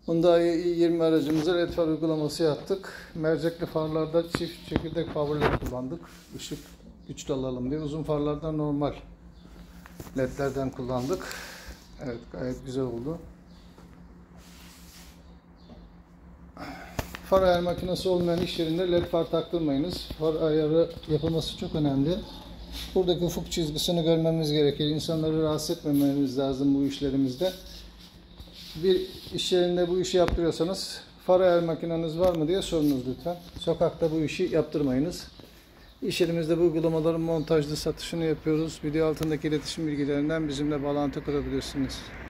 Hyundai i20 aracımıza led far uygulaması yaptık. Mercekli farlarda çift çekirdek power led kullandık. Işık güçlü alalım diye. Uzun farlarda normal ledlerden kullandık. Evet, gayet güzel oldu. Far ayar makinesi olmayan iş yerinde led far taktırmayınız. Far ayarı yapılması çok önemli. Buradaki ufuk çizgisini görmemiz gerekir. İnsanları rahatsız etmememiz lazım bu işlerimizde. Bir iş yerinde bu işi yaptırıyorsanız far ayar makineniz var mı diye sorunuz lütfen. Sokakta bu işi yaptırmayınız. İş yerimizde bu uygulamaların montajlı satışını yapıyoruz. Video altındaki iletişim bilgilerinden bizimle bağlantı kurabilirsiniz.